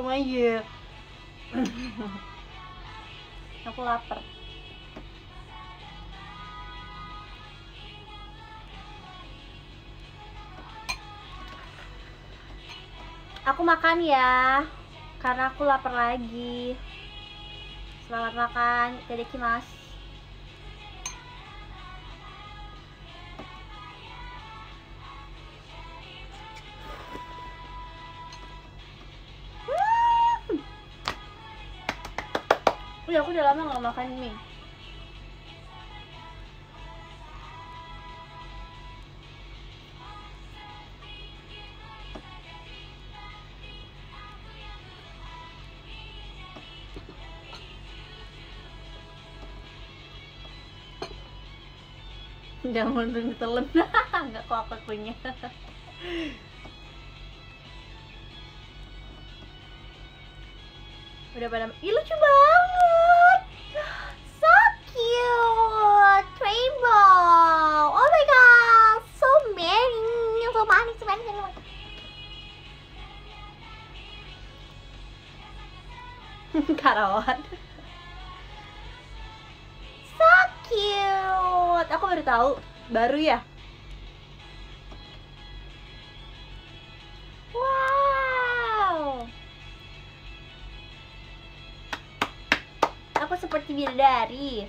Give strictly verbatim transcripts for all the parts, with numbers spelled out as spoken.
warung aja. Aku lapar. Aku makan ya, karena aku lapar lagi. Selamat makan, itadakimasu. Udah, aku udah lama gak makan mie. Jangan ditelan. Enggak kok aku punya. Udah pada, ih lucu banget, so cute, rainbow, oh my god, so many, so many, so many, so many. Karawat, so cute, aku baru tahu, baru ya. Wow, aku seperti bidadari.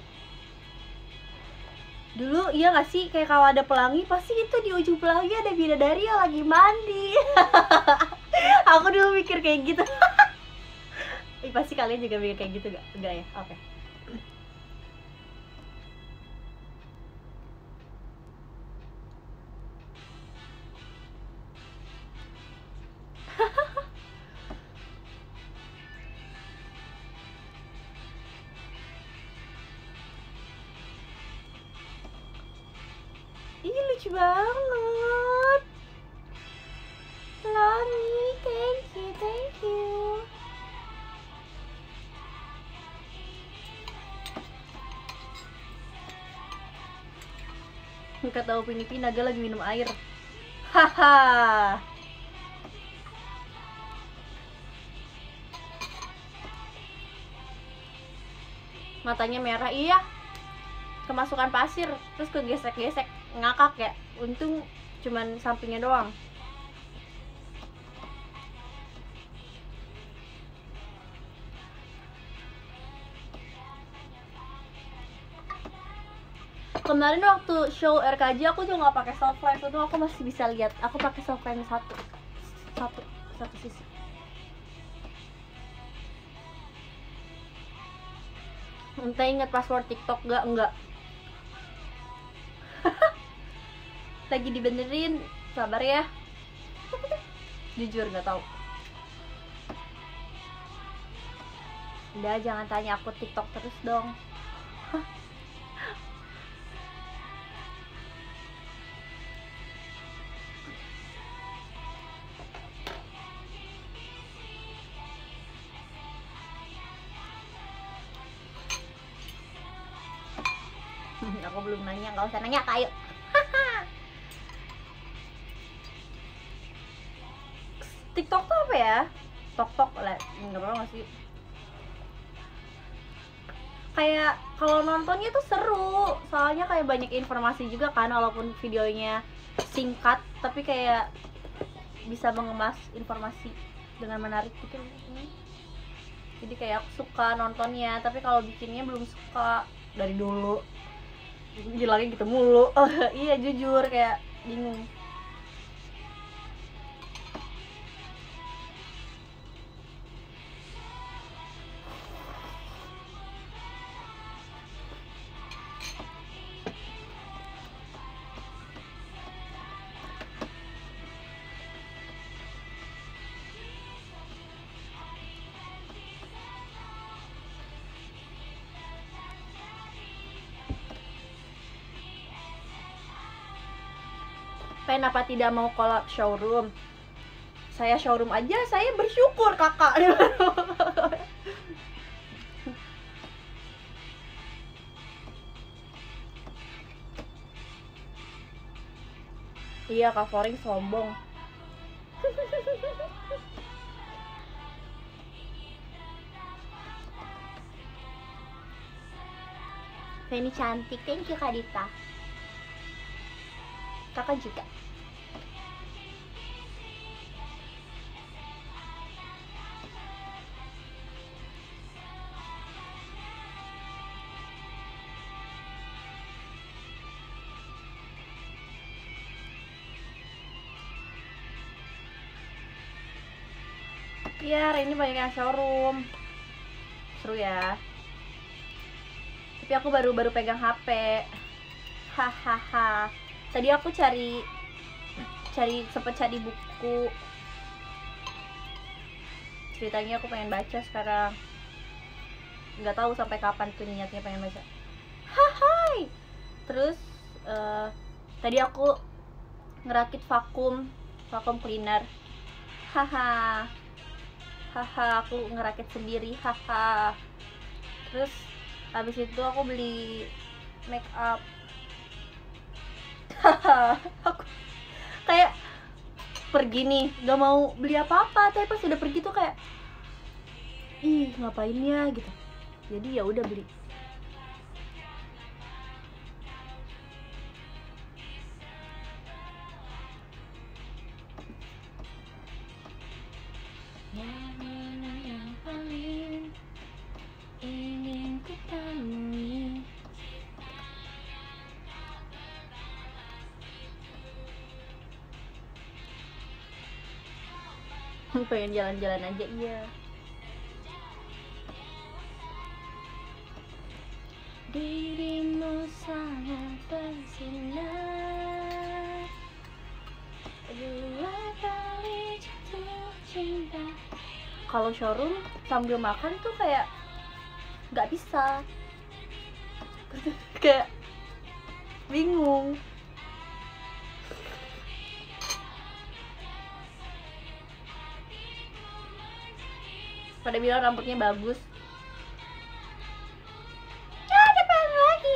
Dulu iya gak sih, kayak kalau ada pelangi pasti itu di ujung pelangi ada bidadari yang lagi mandi. Aku dulu mikir kayak gitu. Ih, pasti kalian juga mikir kayak gitu gak? Enggak ya? Oke. Okay. Ih lucu banget. Lani, thank you, thank you. Kata Upin Ipin, naga lagi minum air. Haha. Matanya merah, iya. Kemasukan pasir, terus kegesek-gesek, ngakak ya. Untung cuman sampingnya doang. Kemarin waktu show R K J aku juga nggak pakai soft lens, itu aku masih bisa lihat. Aku pakai soft lens satu, satu, satu sisi. Entah inget password TikTok gak? Enggak. Lagi dibenerin, sabar ya. Jujur nggak tahu. Udah, jangan tanya aku TikTok terus dong. Aku belum nanya, nggak usah nanya, kayu. TikTok tuh apa ya? Tok-tok lah, nggak apa nggak sih? Kayak kalau nontonnya tuh seru, soalnya kayak banyak informasi juga kan, walaupun videonya singkat, tapi kayak bisa mengemas informasi dengan menarik gitu. Jadi kayak aku suka nontonnya, tapi kalau bikinnya belum suka dari dulu. Bilangnya gitu mulu. Oh, iya jujur kayak bingung. Kenapa tidak mau collab showroom? Saya showroom aja, saya bersyukur kakak. Iya, Kak Foring sombong. Feni cantik, thank you Kak Dita. Kakak juga. Iya, hari ini banyak yang showroom. Seru ya. Tapi aku baru-baru pegang H P. Hahaha. Tadi aku cari cari sempet cari buku. Ceritanya aku pengen baca sekarang. Nggak tahu sampai kapan tuh niatnya pengen baca. Hai. Terus uh, tadi aku ngerakit vakum, vakum cleaner. Haha. Haha, aku ngerakit sendiri, haha. Terus habis itu aku beli make up. Haha, aku kayak pergi nih, gak mau beli apa-apa, tapi pas udah pergi tuh kayak ih, ngapain ya gitu. Jadi ya udah beli. Pengen jalan-jalan aja, iya. Dirimu sangat bersinar, dua kali jatuh cinta. Kalau showroom sambil makan tuh kayak nggak bisa, kayak bingung. Pada bilang rambutnya bagus. Ah, depan lagi.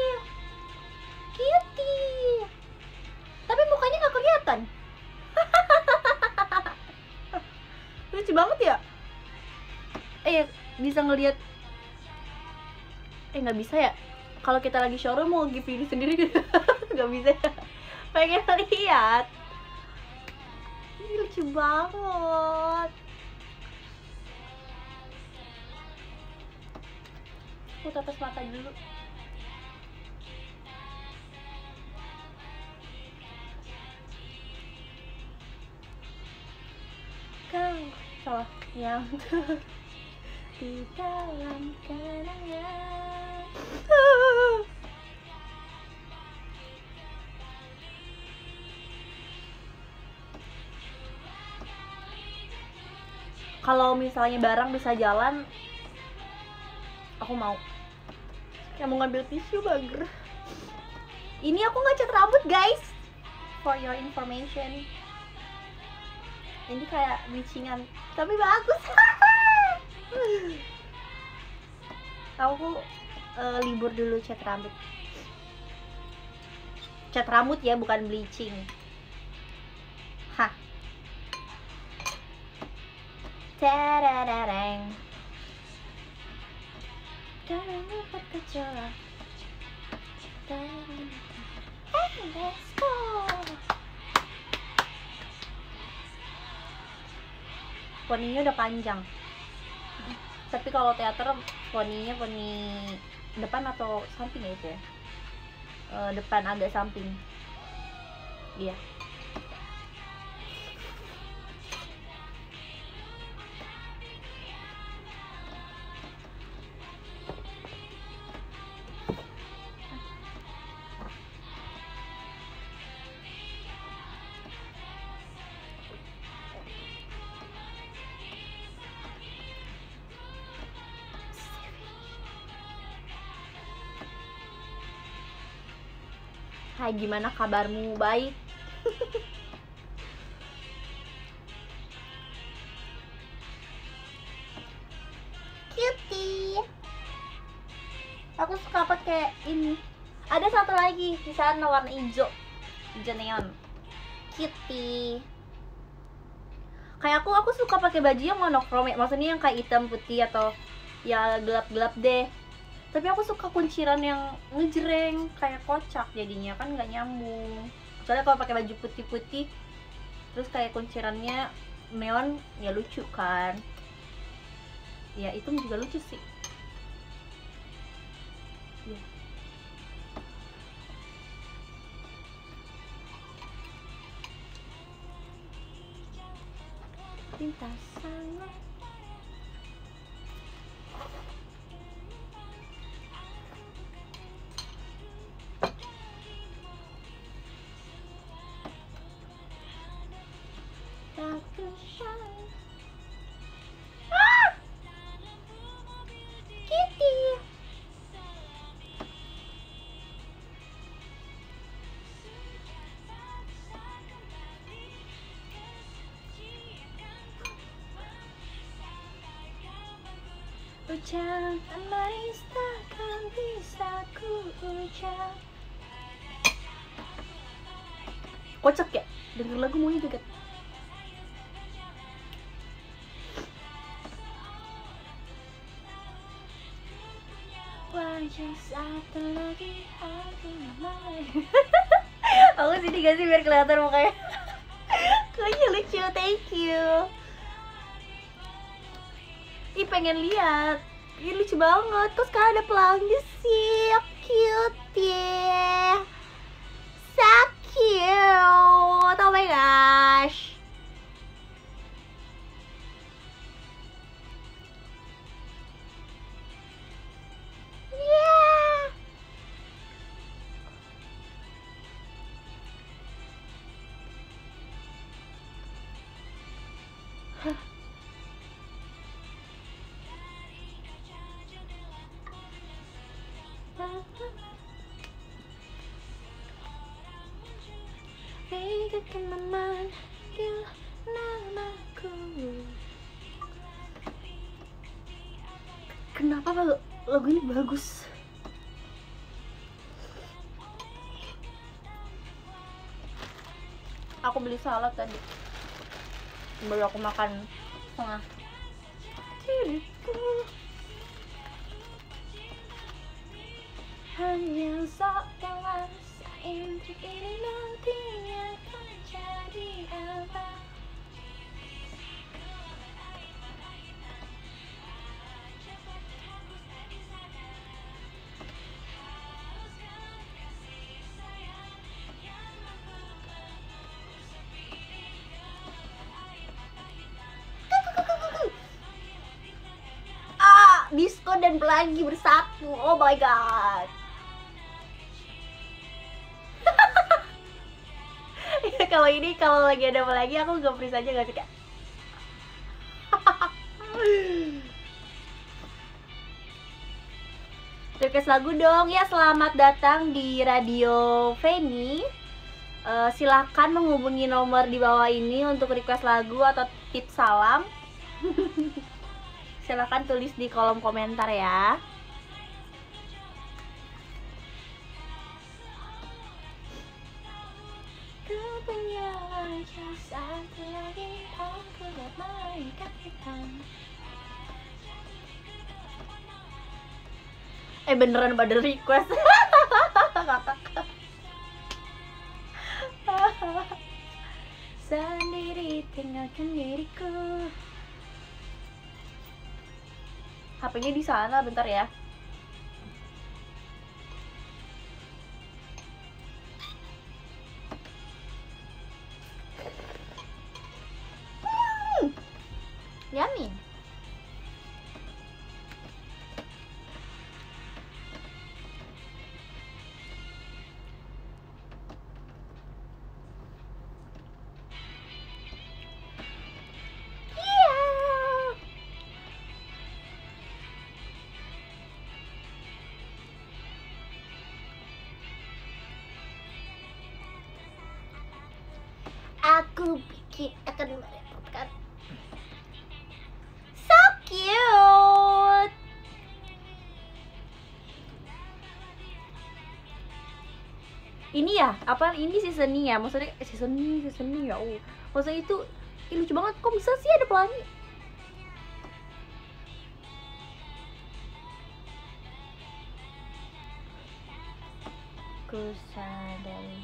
Cutie. Tapi mukanya nggak kelihatan. Lucu banget ya. Eh, bisa ngelihat. Eh, nggak bisa ya. Kalau kita lagi showroom mau give ini sendiri nggak bisa ya. Pengen lihat. Ini lucu banget. Aku tetes mata dulu. Kau salah yang di dalam kenangan. Kalau misalnya barang bisa jalan, aku mau. Yang mau ngambil tisu bager. Ini aku ngecat rambut guys, for your information. Ini kayak bleachingan, tapi bagus. Aku uh, libur dulu cat rambut. Cat rambut ya, bukan bleaching. Hah. Tadadadang. Jangan lupa kecoa. Hey, let's go. Poninya udah panjang. Tapi kalau teater poninya poni depan atau samping ya itu ya? E, depan agak samping. Iya. Hai, gimana kabarmu? Baik. Cutie. Aku suka pakai ini. Ada satu lagi di sana warna hijau, hijau neon. Cutie. Kayak aku, aku suka pakai baju yang monokrom ya. Maksudnya yang kayak hitam putih atau ya gelap-gelap deh. Tapi aku suka kunciran yang ngejreng, kayak kocak jadinya, kan nggak nyambung. Soalnya kalau pakai baju putih-putih terus kayak kuncirannya neon, ya lucu kan. Ya itu juga lucu sih ya. Lintasan aku shine. Ah! Kitty. Ucapan manis takkan bisa ku ucap. Kocak ya, denger lagu maunya juga. Wajah satu lagi aku mulai. Aku sini gak sih biar kelihatan mukanya. Kayaknya lucu, thank you. Ih pengen lihat, ini lucu banget. Terus sekarang ada pelangi sih, cute ya, so cute. Oh my gosh. Yeah. Hingga memanggil namaku. Kenapa lagu ini bagus? Aku beli salad tadi, baru aku makan setengah. Hanya setelah intrik ini nantinya akan jadi apa? Ah, disco dan pelangi bersatu. Oh my god. Kalau ini kalau lagi ada pelangi aku gak freeze aja gak sih kak? Request lagu dong ya. Selamat datang di Radio Feni. Uh, silahkan menghubungi nomor di bawah ini untuk request lagu atau tips salam. Silahkan tulis di kolom komentar ya. Ku punya wajah satu lagi, aku bermainkan hitam. Eh beneran pada request. Sendiri tinggalkan diriku. H P-nya di sana, bentar ya. Hmm, yummy. Aku pikir akan merepotkan. So cute. Ini ya, apa ini seasoning ya? Maksudnya eh, seasoning, seasoning ya. Oh, maksudnya itu ih, lucu banget. Kok bisa sih ada pelangi? Ku sadari.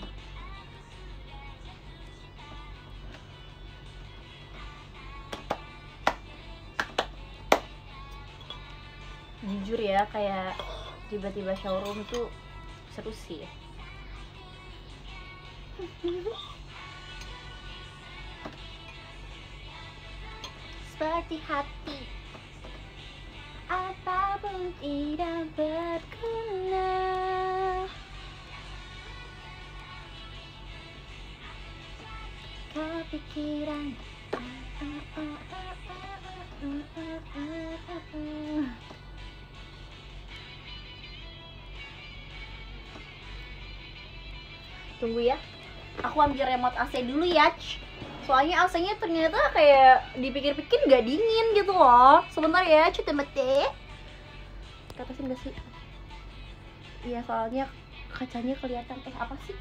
Jujur ya, kayak tiba-tiba showroom tuh seru sih. Seperti hati, apapun tidak berguna. Kepikiran. Tunggu ya, aku ambil remote A C dulu ya. Soalnya A C-nya ternyata kayak dipikir-pikir nggak dingin gitu loh. Sebentar ya, cuti mete. Katasin nggak sih? Iya, soalnya kacanya kelihatan. Eh, apa sih?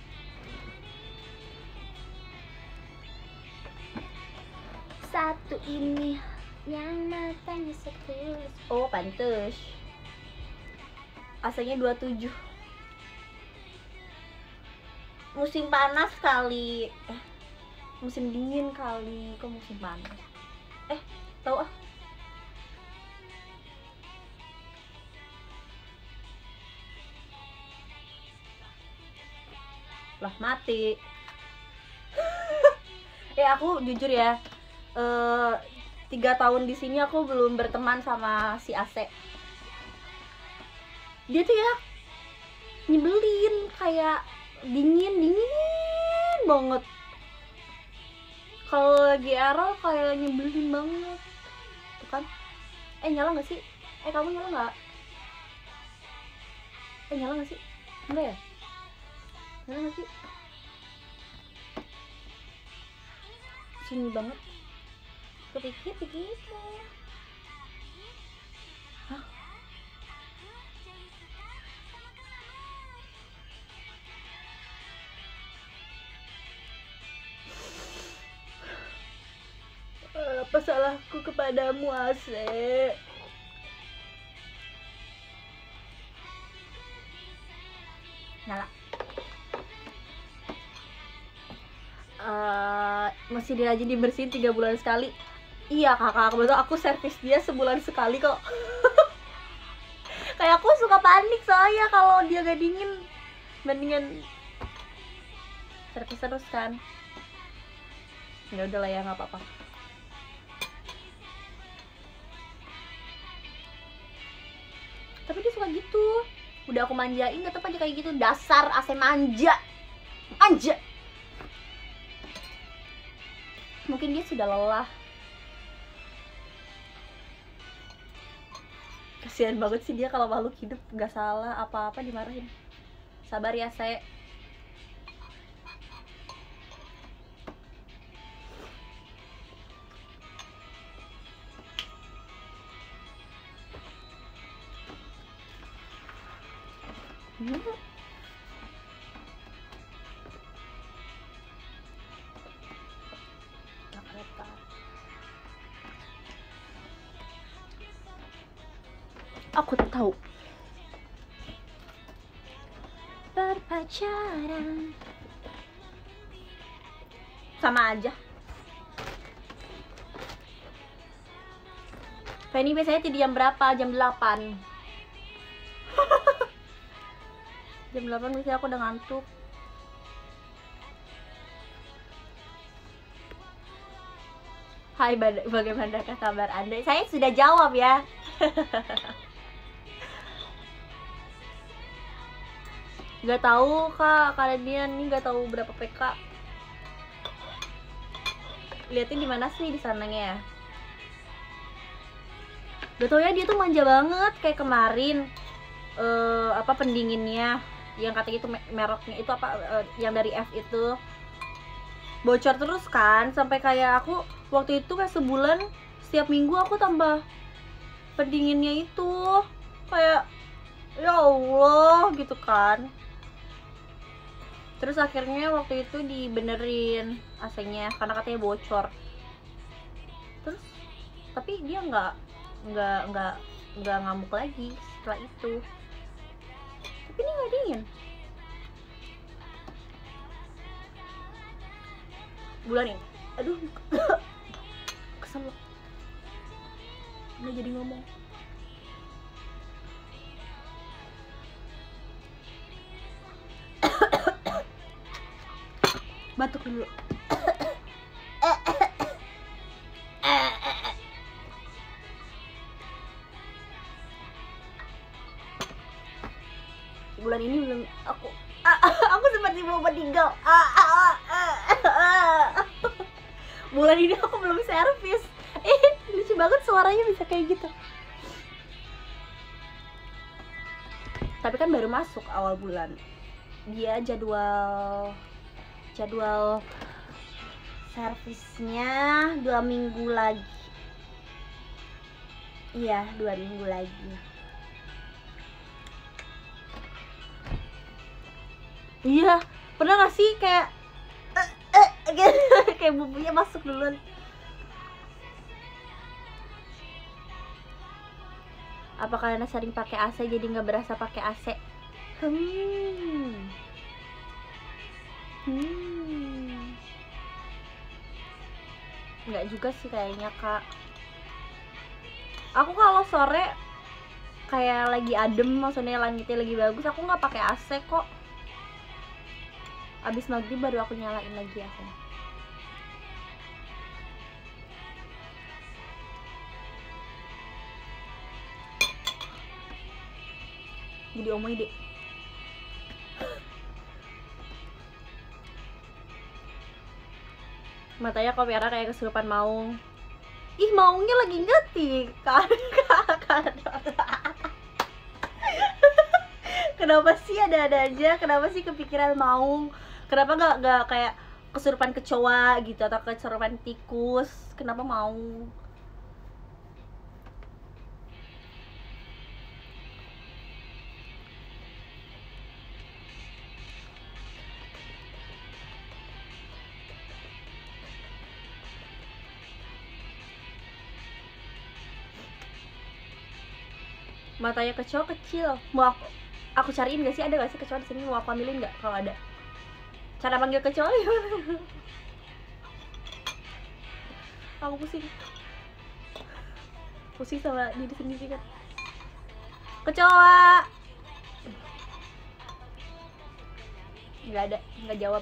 Satu ini yang matanya setulus. Oh, pantes. A C-nya dua puluh tujuh. Musim panas kali. Eh, musim dingin kali. Kok musim panas? Eh, tahu ah. Lah, mati. Eh, aku jujur ya, eh, tiga tahun di sini aku belum berteman sama si A C. Dia tuh ya nyebelin, kayak dingin dingin banget. Kalau lagi error kayak nyebelin banget, tuh kan? Eh, nyala nggak sih? Eh, kamu nyala nggak? Eh, nyala nggak sih? Enggak ya? Nyala nggak sih? Sini banget. Kepikir begitu. Hah? Apa salahku kepadamu, A C? Nyala. Uh, masih dirajin dibersihin tiga bulan sekali. Iya kakak, kebetulan aku servis dia sebulan sekali kok. Kayak aku suka panik soalnya kalau dia gak dingin, mendingan servis terus kan. Ya udah lah ya, nggak apa-apa. Tapi dia suka gitu. Udah aku manjain tetep aja kayak gitu. Dasar A C manja. Manja. Mungkin dia sudah lelah. Kasihan banget sih dia, kalau makhluk hidup gak salah apa-apa dimarahin. Sabar ya, saya. Hmm. Aku tahu. Berpacaran sama aja. Penny biasanya tidur jam berapa? Jam delapan. Jam delapan biasanya aku udah ngantuk. Hai, bagaimana kabar Anda? Saya sudah jawab ya. Gak tahu kak, kalian nih gak tahu berapa P K. Liatin di mana sih di sananya ya? Gak tau ya, dia tuh manja banget. Kayak kemarin uh, apa pendinginnya yang katanya itu mereknya itu apa, uh, yang dari F itu bocor terus kan, sampai kayak aku waktu itu kayak sebulan setiap minggu aku tambah pendinginnya itu, kayak ya Allah gitu kan. Terus akhirnya waktu itu dibenerin A C-nya karena katanya bocor. Terus tapi dia nggak nggak nggak nggak ngamuk lagi setelah itu. Tapi ini nggak dingin. bulan ini. Aduh, kesel. Udah jadi ngomong. Batuk dulu. Bulan ini belum aku aku seperti mau meninggal. Bulan ini aku belum servis. Eh, lucu banget suaranya bisa kayak gitu. Tapi kan baru masuk awal bulan. Dia jadwal jadwal servisnya dua minggu lagi. Iya, dua minggu lagi. Iya, pernah gak sih kayak uh, uh, kayak bumbunya masuk duluan. Apa karena sering pakai A C jadi nggak berasa pakai A C? Hmm. Hmm. Nggak juga sih kayaknya, Kak. Aku kalau sore kayak lagi adem, maksudnya langitnya lagi bagus, aku nggak pakai A C kok. Abis maghrib baru aku nyalain lagi A C-nya. Jadi omong deh. Matanya kok merah kayak kesurupan maung. Ih, maungnya lagi ngetik kan. Kenapa sih ada-ada aja? Kenapa sih kepikiran maung? Kenapa gak, gak kayak kesurupan kecoa gitu atau kesurupan tikus? Kenapa maung? Matanya kecoa kecil. Mau aku, aku cariin gak sih, ada gak sih kecoa di sini? Mau aku ambilin nggak kalau ada? Cara panggil kecoa gimana? Aku pusing. Pusing sama diri sendiri kan. Kecoa. Nggak ada, nggak jawab.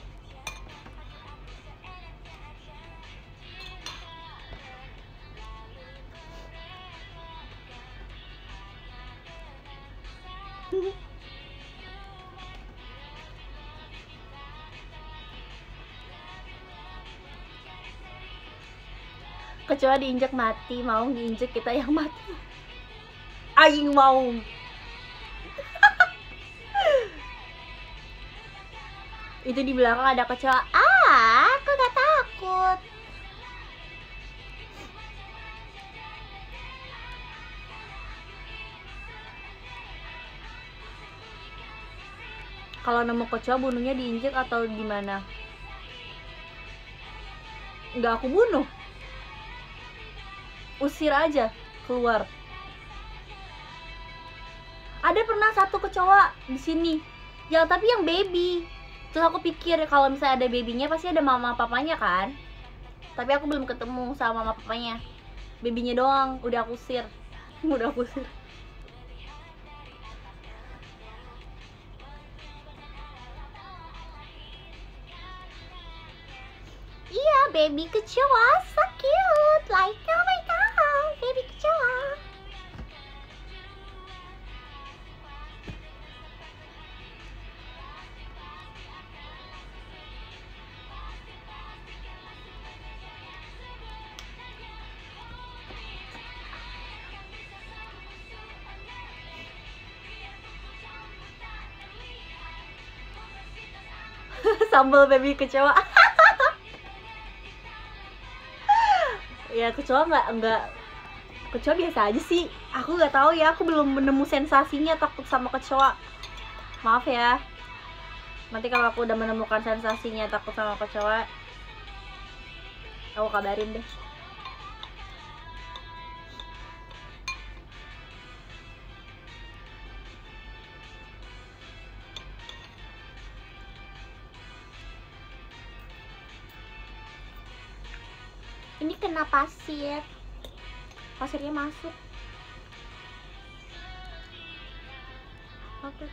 Kecoa diinjak mati, maung diinjak kita yang mati. Aing maung. Itu di belakang ada kecoa. Ah, aku gak takut. Kalau nemu kecoa bunuhnya diinjek atau gimana? Nggak aku bunuh. Usir aja keluar. Ada pernah satu kecoa di sini. Ya, tapi yang baby. Terus aku pikir kalau misalnya ada babynya pasti ada mama papanya kan? Tapi aku belum ketemu sama mama papanya. Babynya doang, udah aku usir. Udah aku usir. Iya, baby kecoa, so cute. Like, oh my god, baby kecoa. Sambal baby kecoa. Ya, kecoa nggak nggak kecoa biasa aja sih. Aku nggak tahu ya, aku belum menemu sensasinya takut sama kecoa. Maaf ya. Nanti kalau aku udah menemukan sensasinya takut sama kecoa, aku kabarin deh. Ini kena pasir. Pasirnya masuk. Oke.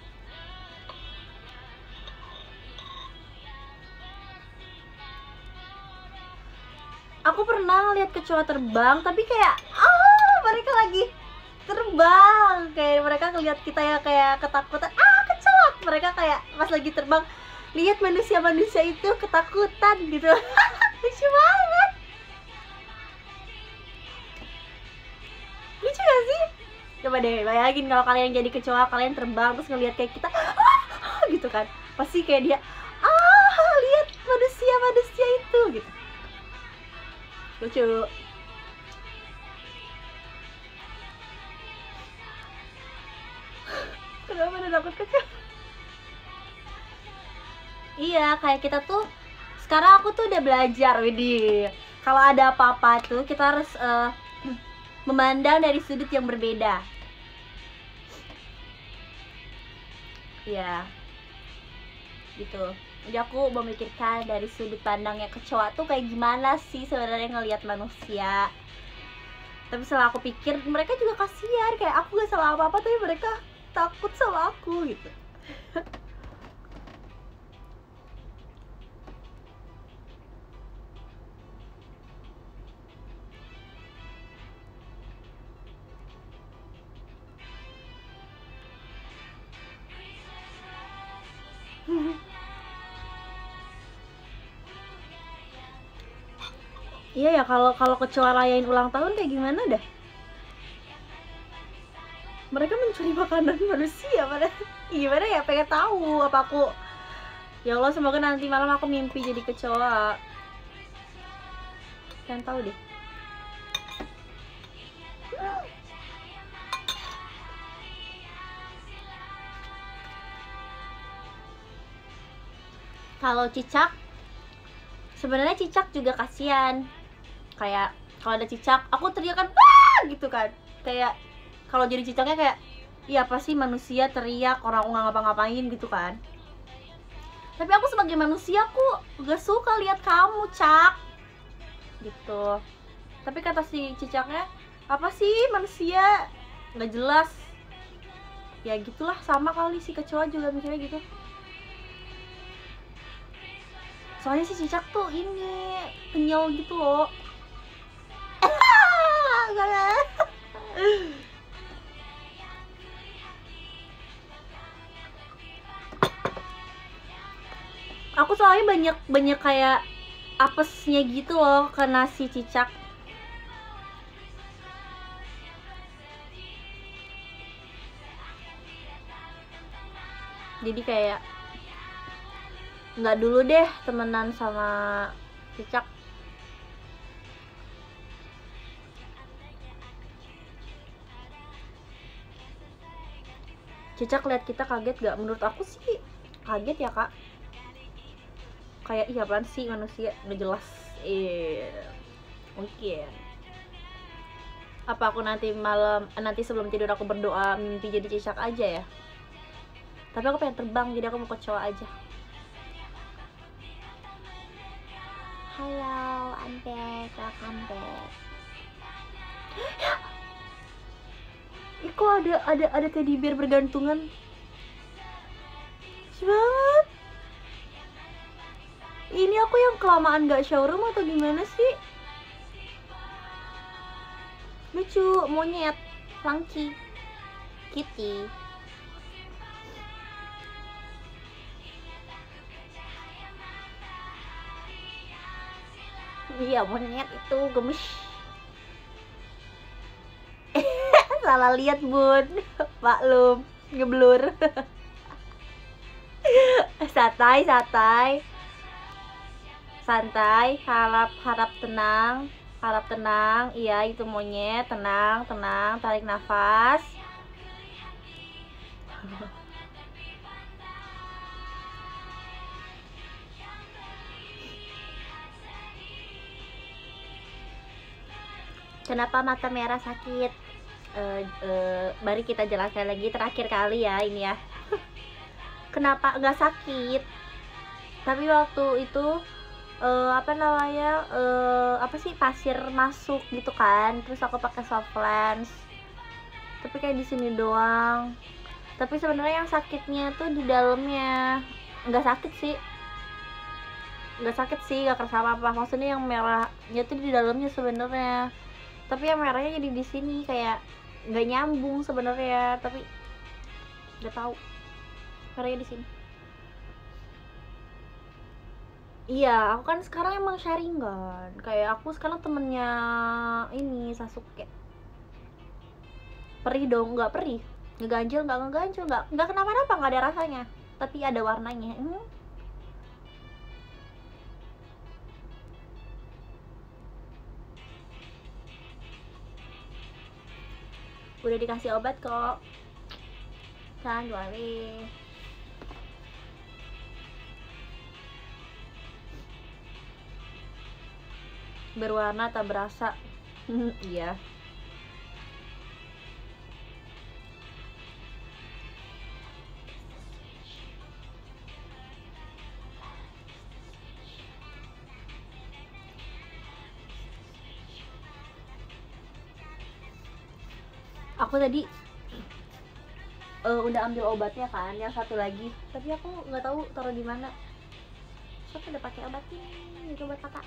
Aku pernah ngeliat kecoa terbang, tapi kayak ah mereka lagi terbang, kayak mereka ngeliat kita ya kayak ketakutan, ah kecoa. Mereka kayak pas lagi terbang lihat manusia-manusia itu ketakutan gitu. Lucu banget. Lucu gak sih? Coba deh bayangin kalau kalian jadi kecoa, kalian terbang terus ngeliat kayak kita ah, gitu kan, pasti kayak dia ah lihat manusia-manusia itu gitu. Lucu. Kenapa ada takut kecoa? Iya, kayak kita tuh sekarang aku tuh udah belajar, widih. Kalau ada apa-apa tuh kita harus uh, memandang dari sudut yang berbeda. Iya, gitu. Jadi aku memikirkan dari sudut pandangnya kecoa tuh kayak gimana sih sebenarnya ngelihat manusia. Tapi setelah aku pikir mereka juga kasihan, kayak aku gak salah apa-apa tapi mereka takut sama aku gitu. Iya ya, kalau kalau kecoa rayain ulang tahun kayak gimana dah? Mereka mencuri makanan manusia pada gimana ya, pengen tahu apa aku. Ya Allah, semoga nanti malam aku mimpi jadi kecoa. Pengen tahu deh. Kalau cicak, sebenarnya cicak juga kasihan. Kayak kalau ada cicak, aku teriakan wah gitu kan. Kayak kalau jadi cicaknya kayak, iya apa sih manusia teriak, orang nggak ngapa-ngapain gitu kan. Tapi aku sebagai manusia, aku gak suka lihat kamu, Cak, gitu. Tapi kata si cicaknya, apa sih manusia nggak jelas. Ya gitulah, sama kali si kecoa juga mikirnya gitu. Soalnya si cicak tuh ini kenyal gitu loh. Aku soalnya banyak banyak kayak apesnya gitu loh kena si cicak. Jadi kayak nggak dulu deh temenan sama cicak. Cicak lihat kita kaget gak? Menurut aku sih kaget ya kak. Kayak iya apaan sih manusia udah jelas. Eh mungkin apa aku nanti malam nanti sebelum tidur aku berdoa mimpi jadi cicak aja ya. Tapi aku pengen terbang, jadi aku mau kecoa aja. Halo, I'm back, welcome back. Ih, kok ada ada ada teddy bear bergantungan? Lucu banget. Ini aku yang kelamaan gak showroom atau gimana sih? Lucu, monyet, funky, kitty. Iya, monyet itu gemes. Salah lihat bun, maklum, ngeblur. Santai, santai, santai, harap harap tenang, harap tenang. Iya itu monyet, tenang, tenang, tarik nafas. Kenapa mata merah sakit? Uh, uh, mari kita jelaskan lagi terakhir kali ya ini ya. Kenapa nggak sakit? Tapi waktu itu uh, apa namanya uh, apa sih pasir masuk gitu kan, terus aku pakai soft lens tapi kayak di sini doang, tapi sebenarnya yang sakitnya tuh di dalamnya. Nggak sakit sih nggak sakit sih nggak kerasa apa apa, maksudnya yang merahnya tuh di dalamnya sebenarnya, tapi yang merahnya jadi di sini kayak nggak nyambung sebenarnya, tapi nggak tahu merahnya di sini. Iya, aku kan sekarang emang sharingan. Kayak aku sekarang temennya ini Sasuke. Perih dong, nggak perih. Ngeganjel, nggak ngeganjel, nggak nggak kenapa-napa, nggak ada rasanya. Tapi ada warnanya. Hmm. Udah dikasih obat kok. Jangan worry. Berwarna tak berasa. Iya. Aku tadi uh, udah ambil obatnya kan, yang satu lagi, tapi aku nggak tahu taruh di mana. So, aku udah pakai obatnya, ini obat kakak.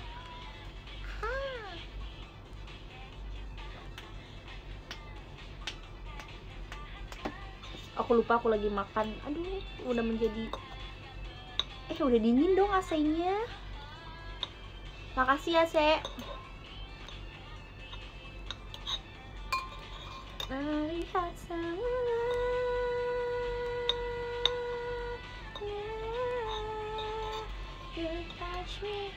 Aku lupa aku lagi makan. Aduh, udah menjadi eh udah dingin dong A C-nya. Makasih ya, Se. Melihat semua you touch me,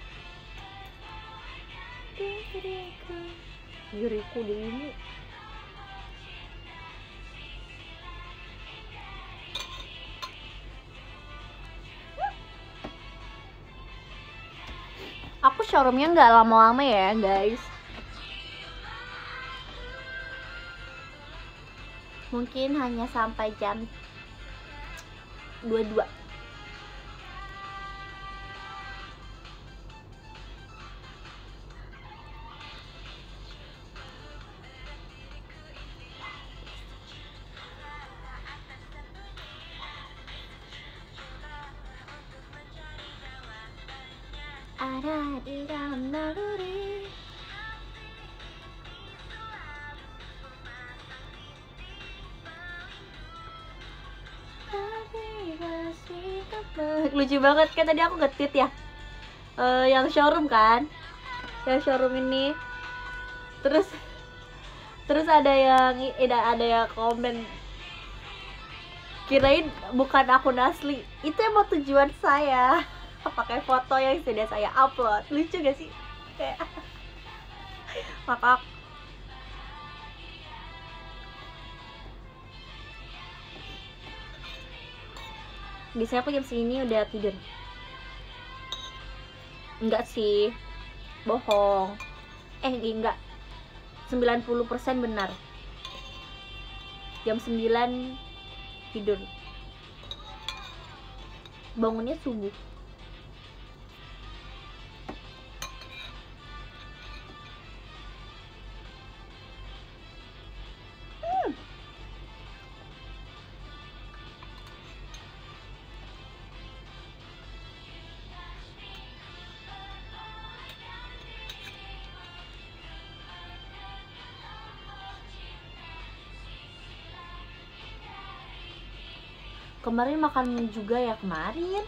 diriku diriku dirimu. Aku showroomnya nggak lama-lama ya guys, mungkin hanya sampai jam dua puluh dua. Ada di dalam naluri. Lucu banget kan, tadi aku nge-tweet ya uh, yang showroom kan, yang showroom ini, terus terus ada yang ada ada yang komen, kirain bukan akun asli, itu emang tujuan saya pakai foto yang sudah saya upload. Lucu gak sih? Kayak makak. Biasanya aku jam segini udah tidur. Enggak sih, bohong. Eh enggak, sembilan puluh persen benar. Jam sembilan tidur, bangunnya subuh. hmm. Kemarin makan mie juga ya kemarin.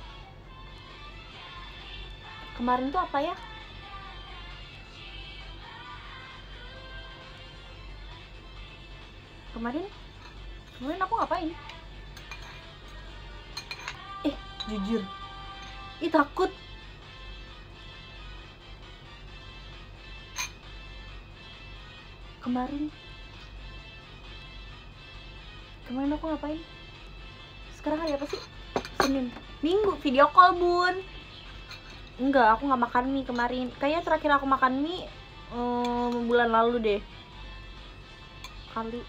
Kemarin tuh apa ya? Kemarin kemarin aku ngapain? Eh, jujur. Ih, takut. Kemarin Kemarin aku ngapain? Sekarang hari apa sih? Senin, Minggu, video call bun. Enggak, aku nggak makan mie kemarin. Kayaknya terakhir aku makan mie um, bulan lalu deh kali.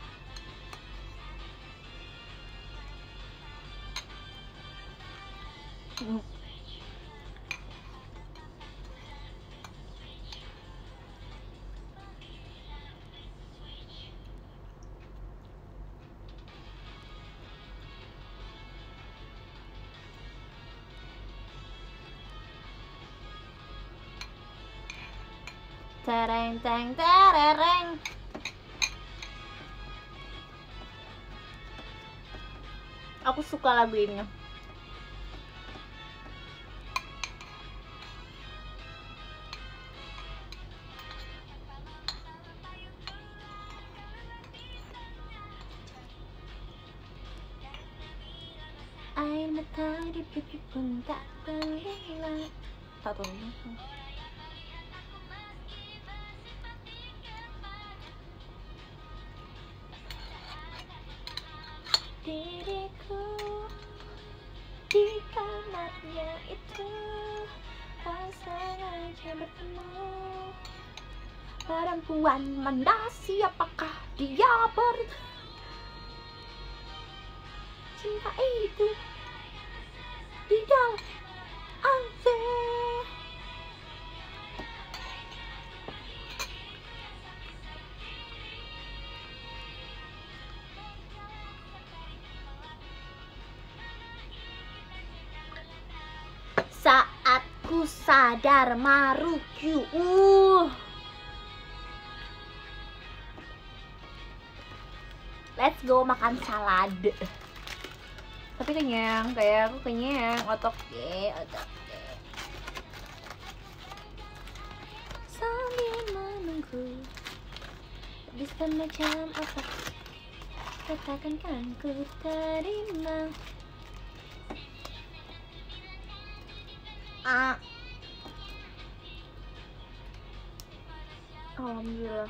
Tereng teng tereng. Aku suka lagu ini. Air mata di pipi pun tak terlihat. Tak tahu. Diriku di kamarnya itu tak sengaja bertemu perempuan mana, siapakah dia ber cinta itu di dalam ante. Saat ku sadar Maruku. Uh. Let's go makan salad. Tapi kenyang, kayak aku kenyang. Otok ye, otok ye. Sambil menunggu, bisa macam apa? Katakan kan ku terima. Ah. Alhamdulillah.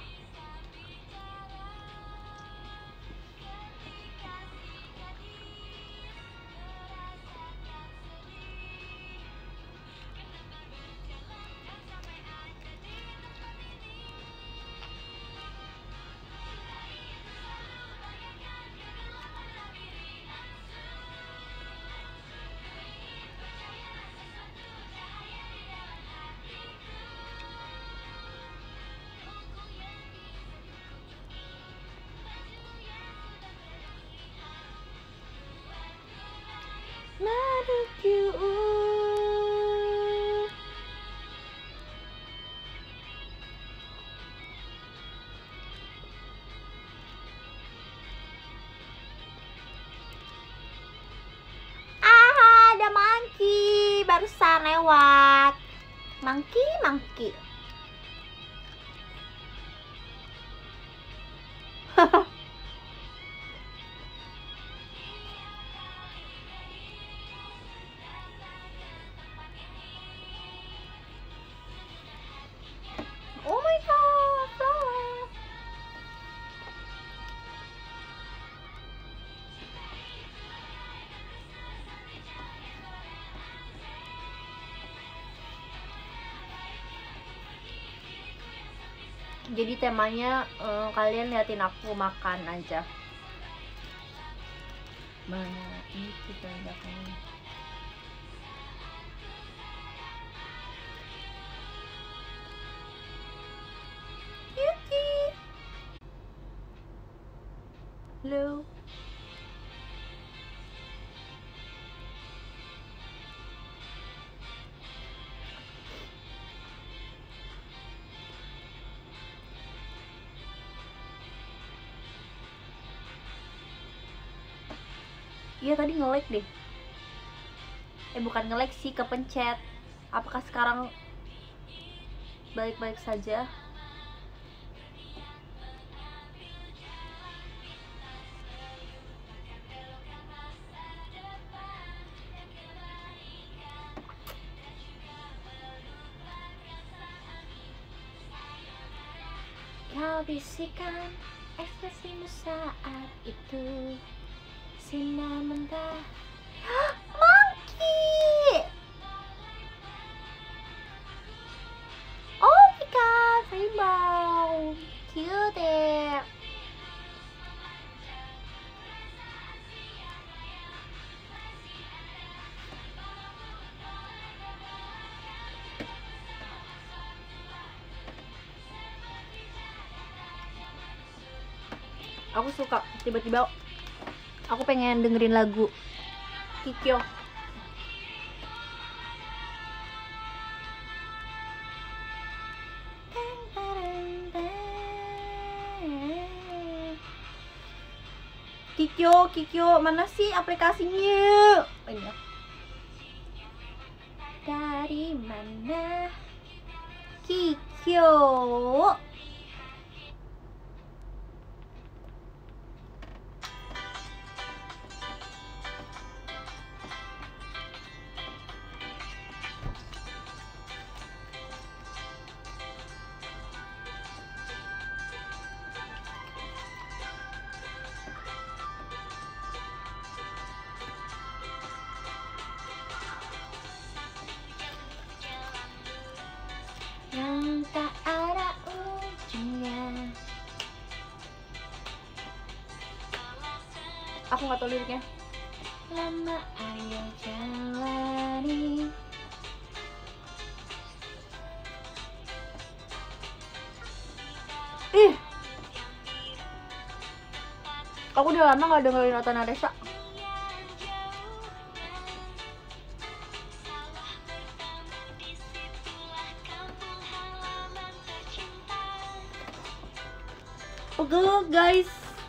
Maruku. Ah, ada monkey barusan lewat. Monkey, monkey. Oh my god, flower. Jadi temanya eh, kalian liatin aku makan aja. Mana itu tandakannya? Cutie. Hello. Iya tadi nge-lag deh. Eh bukan nge-lag sih, kepencet. Apakah sekarang baik-baik saja? Kau bisikan ekspresimu saat itu. Sinar mentah. Monkey! Oh my god, rainbow. Cute. Aku suka tiba-tiba aku pengen dengerin lagu Kikyo. Kikyo, Kikyo, mana sih aplikasinya? Oh, ini ya. Dari mana? Kikyo. Yang tak ada ujungnya. Aku nggak tahu liriknya. Lama ayo jalani. Ih, aku udah lama nggak dengerin Ota Nadesa. Pegel guys.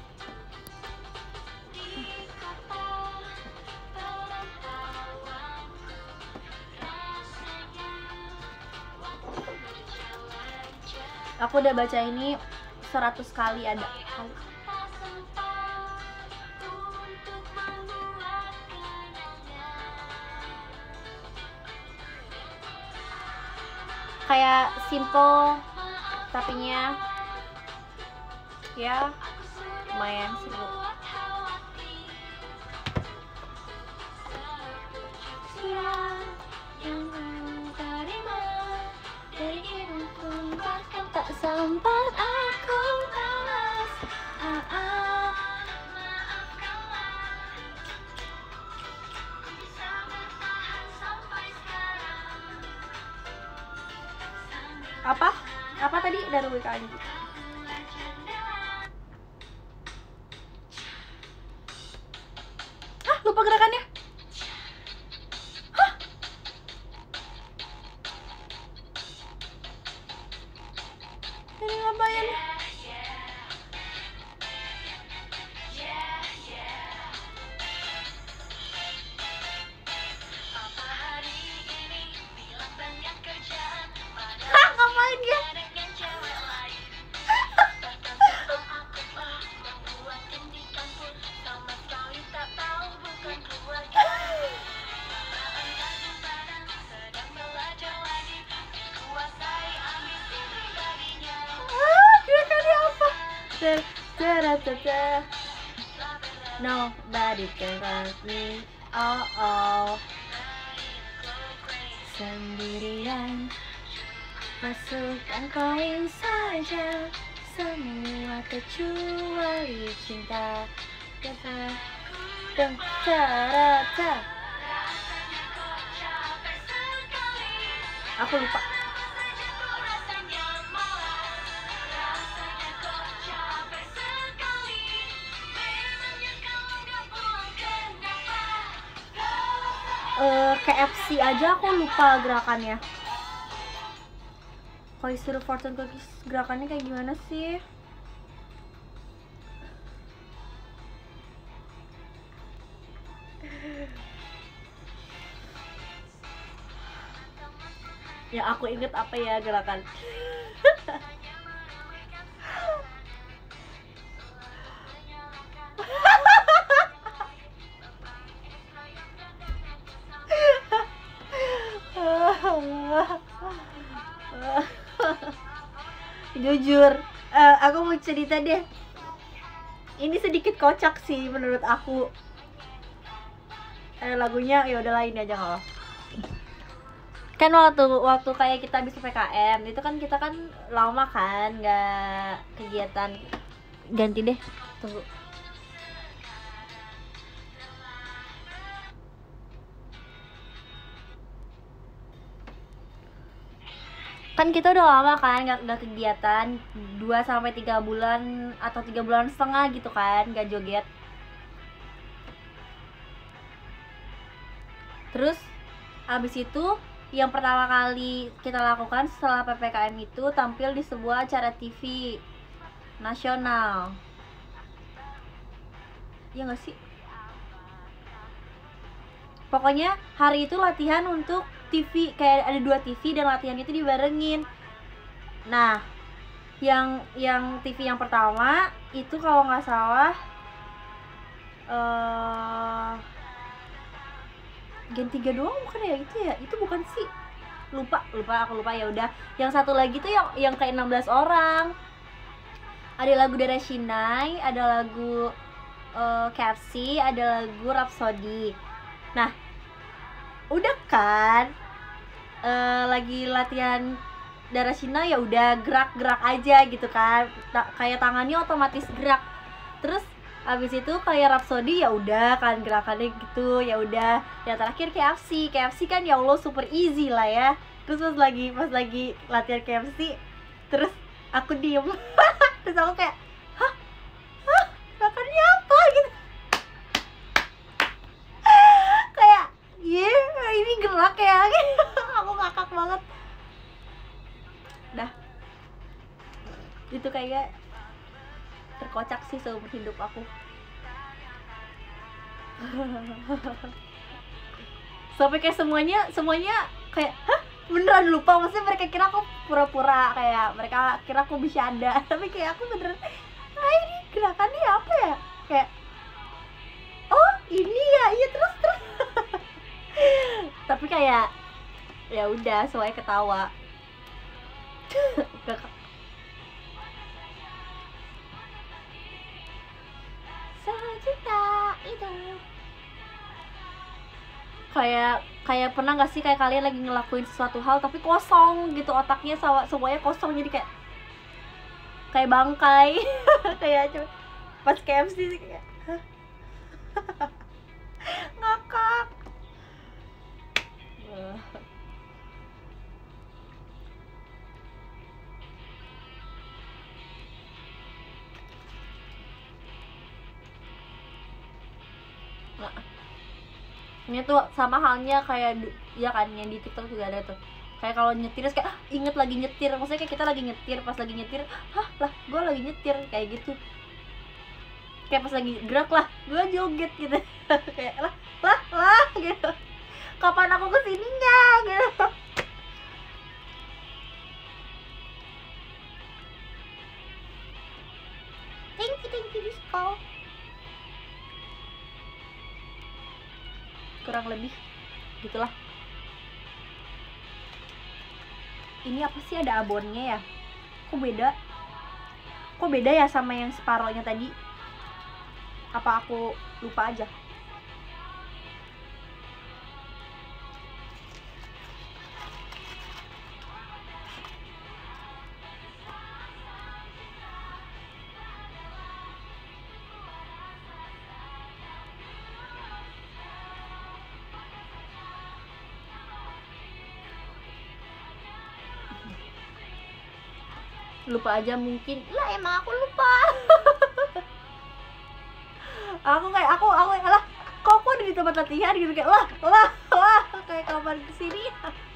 Aku udah baca ini seratus kali ada kali. Kayak simple tapinya ya lumayan seru. Tak sempat aku balas. Ah, ah. Apa? Apa tadi dari W K N? Hah, lupa gerakannya. Hah? Ini ngapain? Hah, ngapain dia? Nobody can love me. Oh oh. Sendirian. Masukkan koin saja. Semua kecuali cinta. Kata dan cara. Aku lupa. Uh, K F C aja aku lupa gerakannya. Kalau disuruh fortune cookies gerakannya kayak gimana sih? Ya aku inget apa ya gerakan. Jujur, uh, aku mau cerita deh. Ini sedikit kocak sih menurut aku. Eh, lagunya ya udah lain aja kalau. Kan waktu waktu kayak kita habis P K M itu kan kita kan lama kan nggak kegiatan. Ganti deh, tunggu. Kan kita udah lama kan nggak nggak kegiatan dua sampai tiga bulan atau tiga bulan setengah gitu kan nggak joget. Terus abis itu yang pertama kali kita lakukan setelah P P K M itu tampil di sebuah acara T V nasional. ya nggak sih? Pokoknya hari itu latihan untuk T V, kayak ada dua T V dan latihan itu dibarengin. Nah, yang yang T V yang pertama itu kalau nggak salah uh, Gen tiga doang bukan ya itu ya? Itu bukan sih? Lupa, lupa aku lupa ya udah. Yang satu lagi tuh yang yang kayak enam belas orang. Ada lagu dari Shinai, ada lagu uh, K F C, ada lagu Rhapsody. Nah, udah kan uh, lagi latihan Darashina ya udah gerak-gerak aja gitu kan. Ta- kayak tangannya otomatis gerak. Terus abis itu kayak Rhapsody ya udah kan gerakannya gitu, ya udah. Yang terakhir K F C. K F C kan ya Allah super easy lah ya. Terus pas lagi pas lagi latihan K F C, terus aku diem. Terus aku kayak, hah? Hah? Gerakannya apa gitu? Kayak, yeah, ini gerak ya. Aku ngakak banget. Dah. Itu kayak terkocak sih seumur hidup aku. Sampai kayak semuanya semuanya kayak, hah? Beneran lupa, maksudnya mereka kira aku pura-pura, kayak mereka kira aku bisa ada. Tapi kayak aku beneran, ah ini gerakannya apa ya? Kayak, oh ini ya, iya terus terus. Tapi kayak ya udah semuanya ketawa. Sejuta itu kayak kayak pernah nggak sih kayak kalian lagi ngelakuin sesuatu hal tapi kosong gitu otaknya, sama semuanya kosong, jadi kayak kayak bangkai. Kayak cuma pas K F C sih kayak ngakak. Ini tuh sama halnya kayak ya kan yang di TikTok juga ada tuh, kayak kalau nyetir kayak ah, inget lagi nyetir, maksudnya kayak kita lagi nyetir, pas lagi nyetir hah lah gue lagi nyetir kayak gitu, kayak pas lagi gerak lah gue joget gitu. Kayak lah lah lah gitu, kapan aku kesininya gitu. Thank you, thank you disco. Kurang lebih gitulah. Ini apa sih, ada abonnya ya? Kok beda? Kok beda ya sama yang separohnya tadi? Apa aku lupa aja? Lupa aja mungkin lah, emang aku lupa. Aku kayak aku aku lah kok aku ada di tempat latihan gitu, kayak lah lah lah kayak kapan kesini.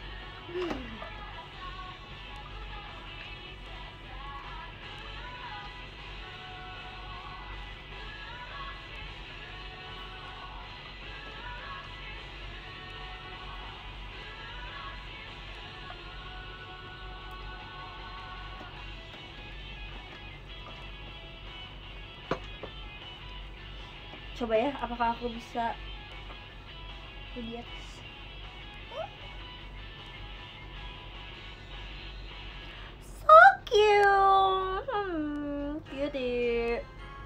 Coba ya, apakah aku bisa lihat. So cute. Hmm, cute.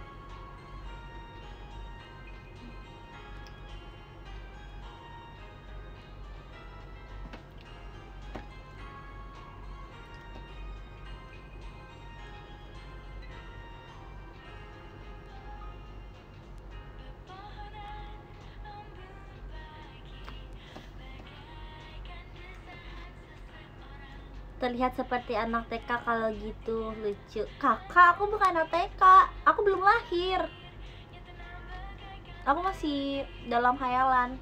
Terlihat seperti anak T K kalau gitu, lucu. Kakak, aku bukan anak T K, aku belum lahir. Aku masih dalam hayalan.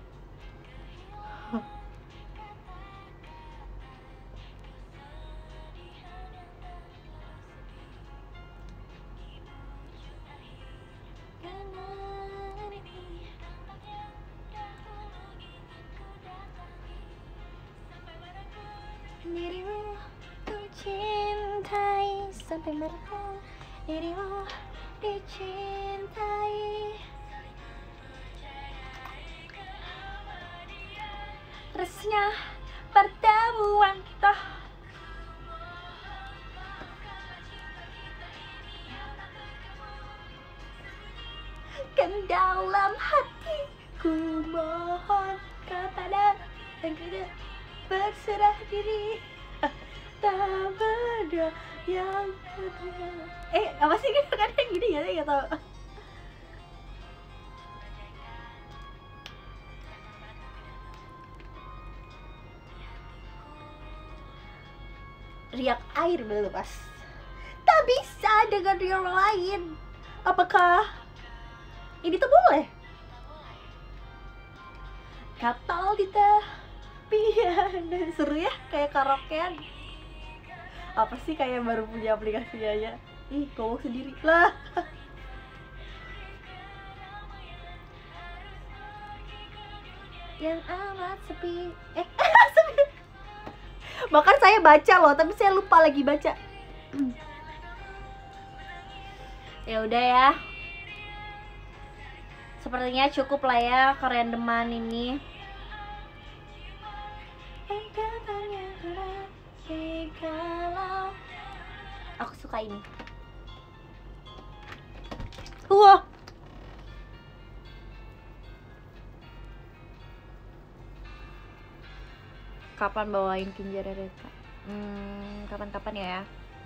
sampai merah dirimu dicintai. Terusnya pertemuan toh kan dalam hatiku mohon kepada dan kita berserah diri tak beda yang kedua. Eh apa sih kan kadang gini ya saya nggak tahu. Riak air melepas tak bisa dengan riak lain. Apakah ini tuh boleh? Kapal di tepian. Seru ya kayak karaokean. Apa sih kayak baru punya aplikasinya aja. Ih ngomong sendiri lah. Yang amat sepi. Eh sepi. Bahkan saya baca loh, tapi saya lupa lagi baca. Ya udah ya. Sepertinya cukup lah ya kerandoman ini. Aku suka ini. Wah. Kapan bawain Kinjarereta? Hmm, kapan-kapan ya.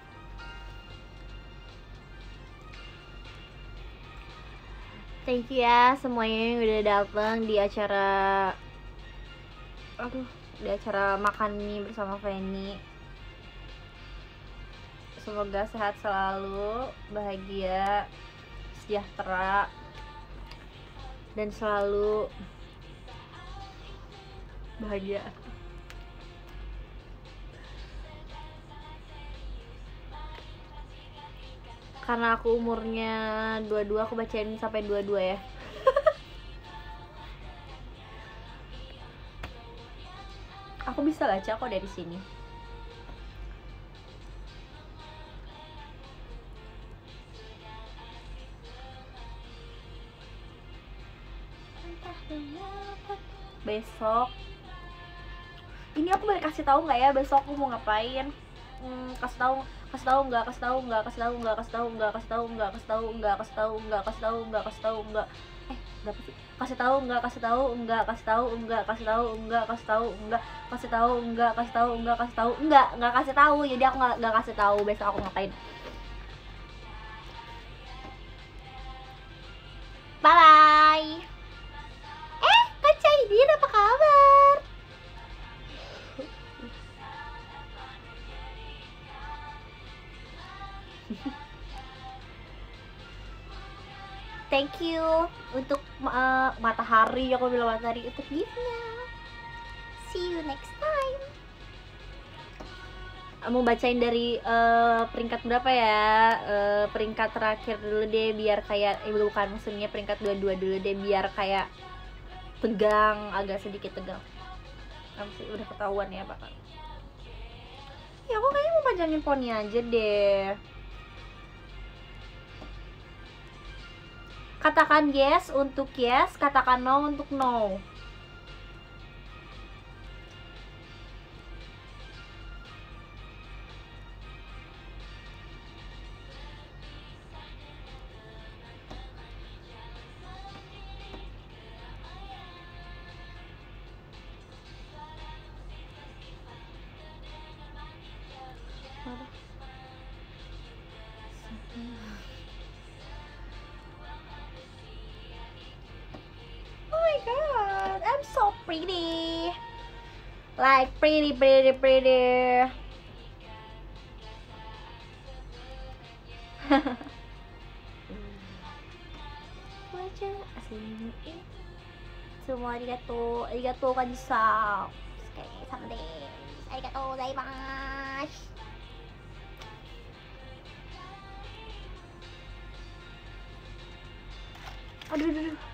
Thank you ya semuanya yang udah datang di acara, aduh, di acara makan mie bersama Feni. Semoga sehat selalu, bahagia, sejahtera, dan selalu bahagia. Karena aku umurnya dua puluh dua, aku bacain sampai dua puluh dua ya. Aku bisa baca kok dari sini. Besok ini aku boleh kasih tahu nggak ya besok aku mau ngapain? Hmm, kasih tahu kasih tahu nggak kasih tahu nggak kasih tahu nggak kasih tahu nggak kasih tahu nggak kasih tahu nggak kasih tahu nggak kasih tahu nggak kasih tahu nggak eh berapa sih kasih tahu nggak kasih tahu nggak kasih tahu nggak kasih tahu nggak kasih tahu nggak kasih tahu nggak kasih tahu nggak kasih tahu nggak nggak kasih tahu jadi aku nggak nggak kasih tahu besok aku ngapain. Bye bye. Eh Kak Caidin apa kabar? Thank you untuk uh, matahari, aku bilang matahari untuk giftnya. See you next time. Mau bacain dari uh, peringkat berapa ya? Uh, peringkat terakhir dulu deh biar kayak eh bukan maksudnya peringkat dua puluh dua dulu deh biar kayak tegang, agak sedikit tegang. Masih udah ketahuan ya bakal. Ya aku kayaknya mau panjangin poni aja deh. Katakan yes untuk yes, katakan no untuk no. God, I'm so pretty, like pretty, pretty, pretty. Wajah aslinya ini. Semua arigato, arigato kanjisa. Oke, sampai. Arigato gozaimasu. Aduh, aduh, aduh.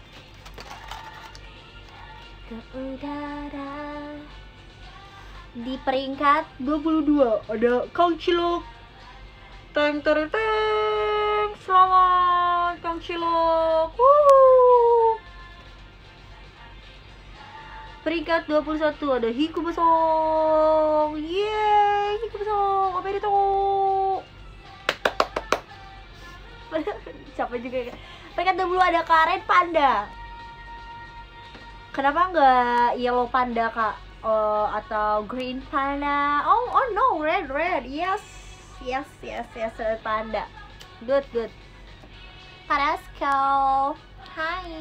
Ke udara. Di peringkat dua puluh dua ada Kang Cilok. Teng teng teng. Selamat Kang Cilok. Wuh. Peringkat dua puluh satu ada Hiku Besong. Yeay, Hiku Besong. Apa itu? Capek juga ya. Peringkat dua puluh ada Karen Panda. Kenapa nggak Yellow Panda, Kak? Oh, atau Green Panda? Oh, oh no, red, red. Yes, yes, yes, yes, red Panda. Good, good. Parasko. Hai.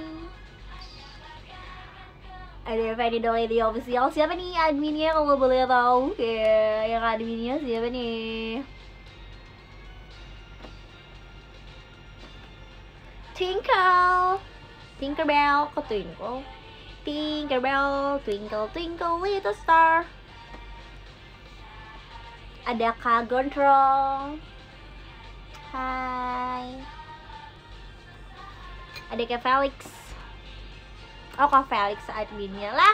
Ada Fanny Dolly di official. Siapa nih adminnya kalau boleh tahu? Ya, yang adminnya siapa nih? Twinkle, Tinkerbell, kok Twinkle? Tinkerbell, twinkle twinkle little star. Ada Kak Gondrong. Hai. Ada Kak Felix. Oh, Kak Felix adminnya lah.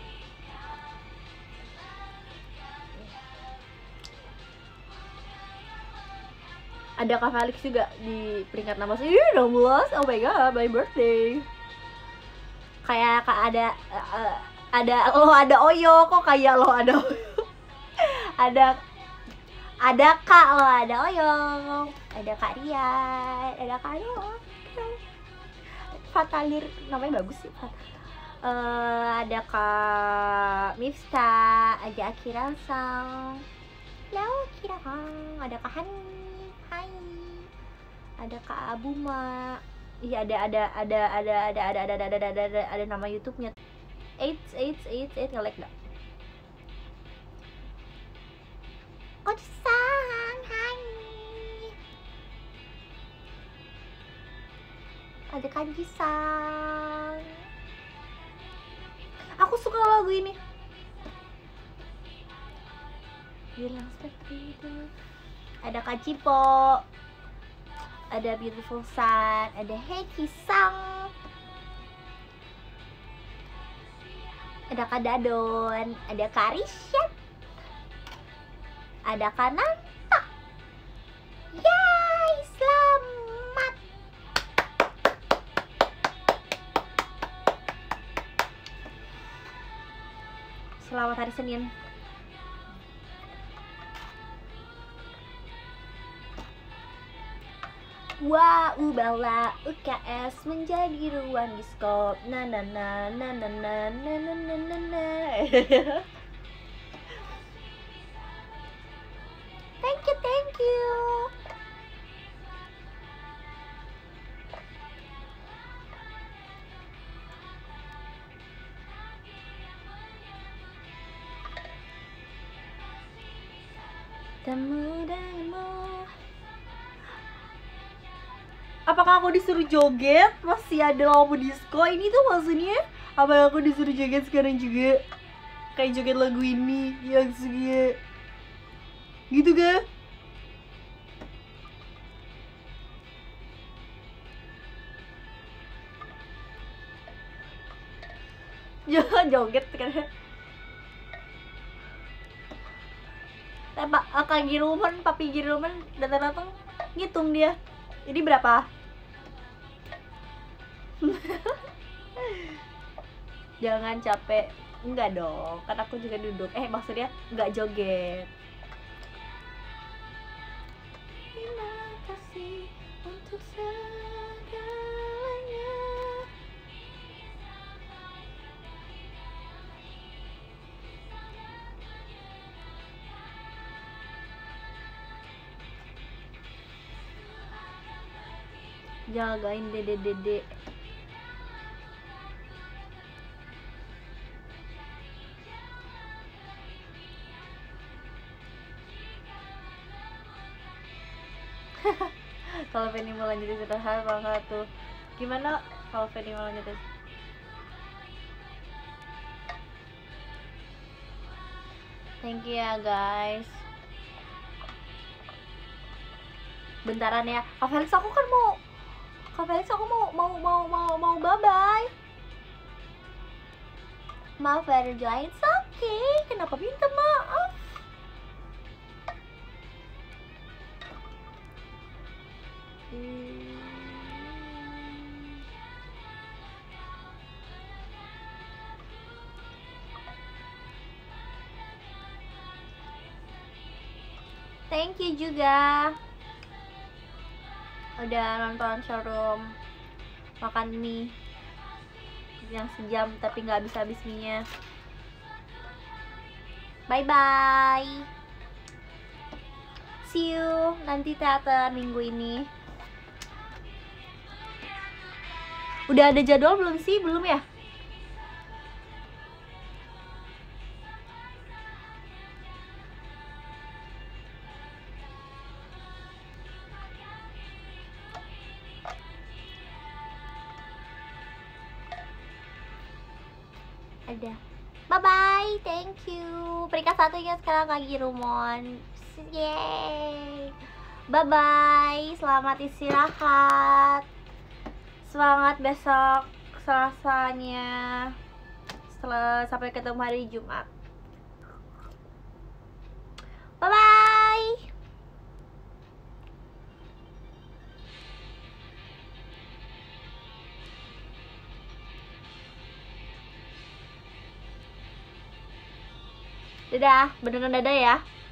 Ada Kak Felix juga di peringkat enam belas. Ih, enam belas. Oh my god, my birthday. Kayak Kak ada uh, ada lo ada Oyo, kok kayak lo ada Oyo. ada ada Kak lo ada Oyo, ada Kak Rian, ada Kak Rio. Fatalir namanya bagus sih. Uh, ada Kak Mifta, ada Akira Sang, halo Akira Sang, ada Kak Hani, hai, ada Kak Abuma. Iya, ada ada ada ada ada ada ada ada ada ada ada ada nama YouTube-nya. Eight eight eight eight nge-lag enggak? Koci-san, hai. Ada Kanji-san. Aku suka lagu ini. Bilang seperti itu. Ada Kak Cipo. Ada Beautiful Sun, ada Heki Sang, ada Kak Dadon, ada Kak Risha, ada Kak Nanta. Yay, selamat. Selamat hari Senin. Wah, ubahlah U K S menjadi ruang diskop. Na na na na na na na na na na na. Thank you, thank you. Temu-temu. Apakah aku disuruh joget? Masih ada lampu disco ini tuh maksudnya? Apa aku disuruh joget sekarang juga? Kayak joget lagu ini yang segitu gitu kan? Jangan joget kan? Pak Kak Giruman, Papi Giruman datang-datang ngitung dia. Ini berapa? Jangan capek. Enggak dong, kan aku juga duduk. Eh, maksudnya enggak joget. Terima kasih untuk segalanya. Jagain dede-dede. Kalau Penny mau lanjutin cerita hal kalau tuh gimana kalau Penny mau lanjutin? Thank you ya guys. Bentaran ya, Kak Felix aku kan mau Kak Felix aku mau mau mau mau mau bye bye. Maaf baru join, it's okay. Kenapa minta maaf? Thank you juga udah nonton showroom makan mie yang sejam tapi nggak habis-habis mie-nya. Bye bye. See you nanti teater minggu ini. Udah ada jadwal belum sih? Belum ya? Ada. Bye bye, thank you. Peringkat satunya sekarang lagi Rumon. Yeay. Bye bye, selamat istirahat. Semangat besok Selasanya. Setelah sampai ketemu hari Jumat. Bye bye. Dadah, beneran dadah ya.